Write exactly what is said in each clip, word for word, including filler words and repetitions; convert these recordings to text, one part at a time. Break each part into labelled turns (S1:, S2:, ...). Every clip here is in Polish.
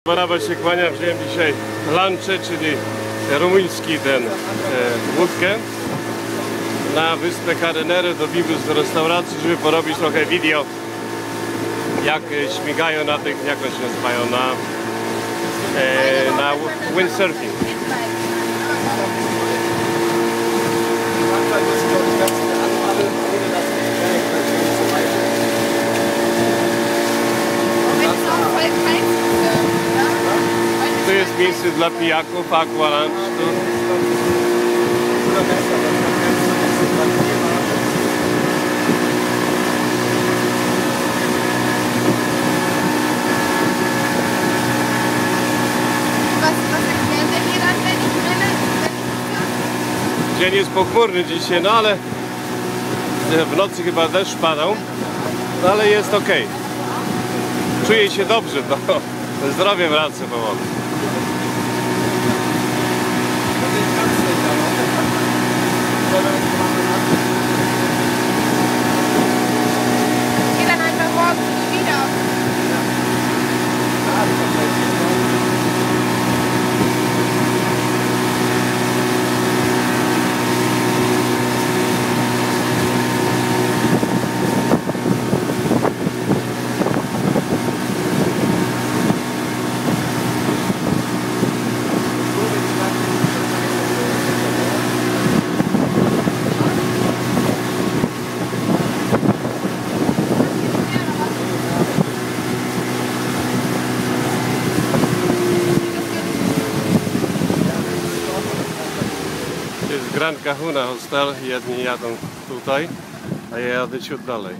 S1: Baraba się kłania, wziąłem dzisiaj lunche, czyli rumuński ten e, łódkę na wyspę Carenere do Bibus, do restauracji, żeby porobić trochę video, jak śmigają na tych, jak one się nazywają, na, e, na windsurfing. Tu jest miejsce dla pijaków, aqua lunch. Tu. Dzień jest pochmurny dzisiaj, no ale w nocy chyba deszcz padał, no ale jest ok. Czuję się dobrze, no. Zdrowie wraca powoli. Jest Gran Cajuna Hostel, jedni jadą tutaj, a ja jadę ciut dalej.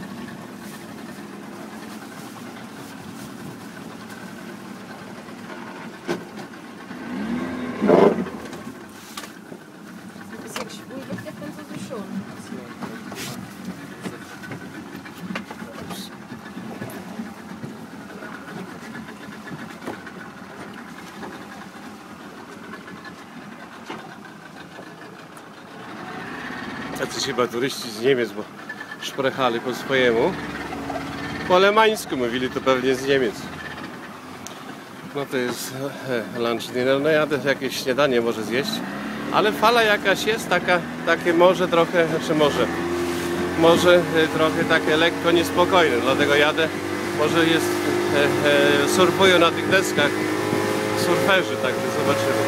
S1: Tacy chyba turyści z Niemiec, bo szprechali po swojemu. Po alemańsku mówili, to pewnie z Niemiec. No to jest e, lunch dinner, no jadę jakieś śniadanie może zjeść. Ale fala jakaś jest, taka, takie może trochę, znaczy może, może e, trochę takie lekko niespokojne, dlatego jadę. Może jest, e, e, surfują na tych deskach surferzy, także zobaczymy.